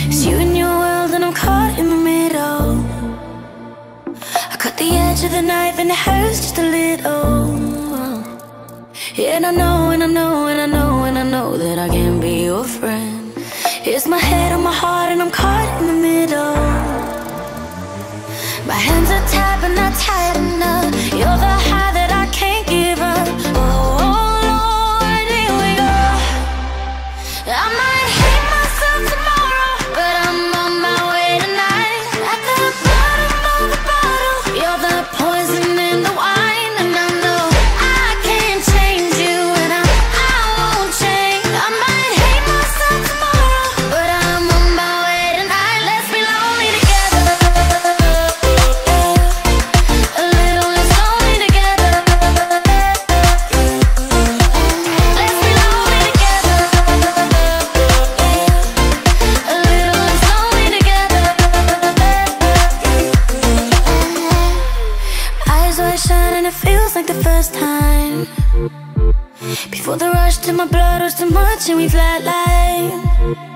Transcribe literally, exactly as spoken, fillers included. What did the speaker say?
It's you and your world and I'm caught in the middle. I cut the edge of the knife and it hurts just a little. Yeah, and I know, and I know, and I know, and I know that I can't be your friend. It's my head on my heart and I'm caught in the middle. My hands are tied but not tight enough. You're the high that I can't give up. Oh, Lord, here we go. I might hate myself tomorrow, but I'm on my way tonight. At the bottom of the bottle, you're the poison in the wine. And I know I can't change you, and I, I won't change. I might hate myself tomorrow, but I'm on my way tonight. Let's be lonely together, a little less lonely together. Let's be lonely together, a little less lonely together. Eyes wide shut and it feels like the first time. Before the rush to my blood was too much and we flatline.